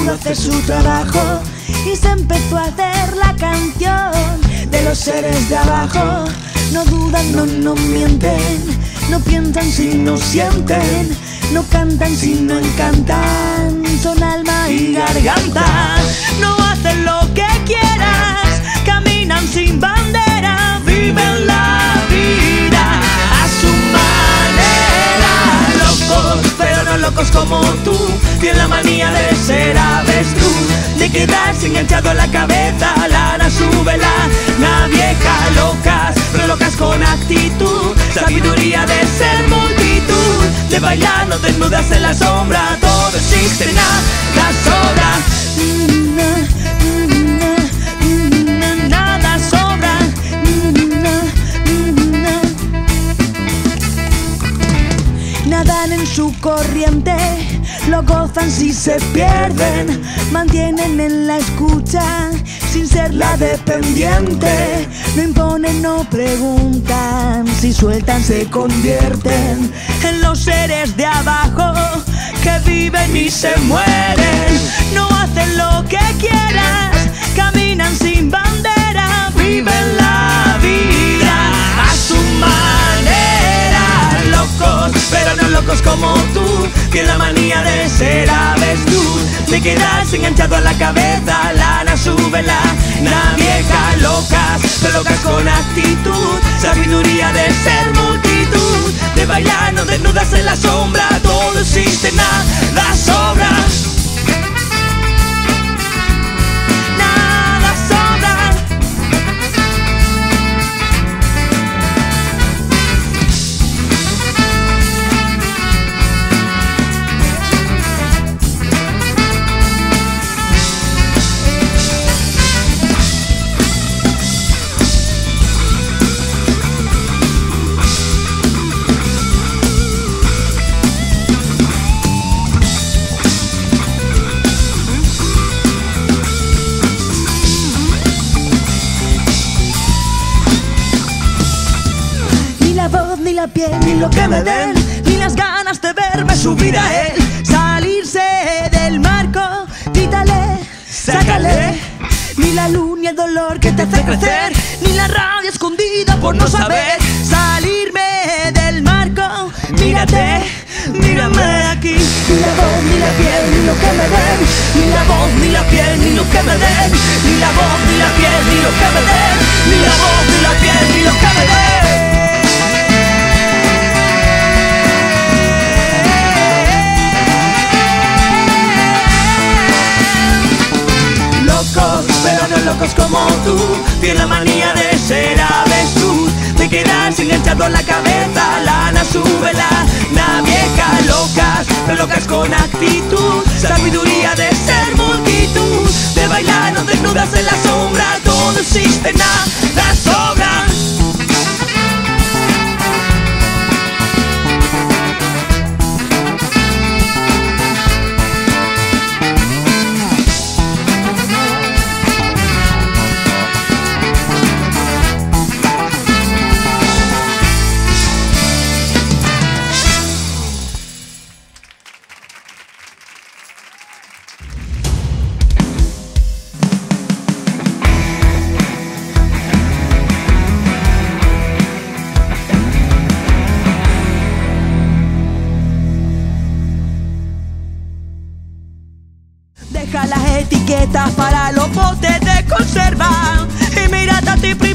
pudo hacer su trabajo y se empezó a hacer la canción de los seres de abajo. No dudan, no mienten, no piensan si no sienten, no cantan si no encantan, son alma y garganta. No hacen lo que quieras, caminan sin bandera, viven la vida a su manera. Locos, pero no locos como tú, tienen la manía de ser avestruz, de quedarse enganchado a la cabeza, lana su vela. Una vieja locas, pero locas con actitud, sabiduría de ser multitud, de bailando desnudas en la sombra, todo existe a la sobra. Nada sobra. Nadan en su corriente, lo gozan si se pierden, mantienen en la escucha sin ser la dependiente. No imponen, no preguntan, si sueltan se convierten en los seres de abajo que viven y se mueren. No hacen lo que quieras, caminan sin bandera, viven la vida a su manera. Locos, pero no locos como tú, tienen la manía de ser avestruz, de quedarse enganchado a la cabeza, lana su vela. Una vieja locas, pero locas con actitud, sabiduría de ser multitud, de bailando desnudas en la sombra, todo existe, nada sobra. Nada sobra. Ni la piel, ni lo que me den, ni las ganas de verme subir a él, salirse del marco, quítale, sácale. Ni la luz, ni el dolor que te hace crecer, ni la rabia escondida por no saber salirme del marco. Mírate, mírame aquí. Ni la voz, ni la piel, ni lo que me den, ni la voz, ni la piel, ni lo que me den, ni la voz, ni la piel, ni lo que me den, ni la voz, ni la piel, ni lo que me den. Pero no locos como tú, tienen la manía de ser avestruz, de quedarse enganchado a la cabeza, lana su vela. Una vieja locas, pero locas con actitud, sabiduría de ser multitud, de bailar desnudas en la sombra, todo existe, nada sobra. Deja las etiquetas para los botes de conserva y mírate a ti primero.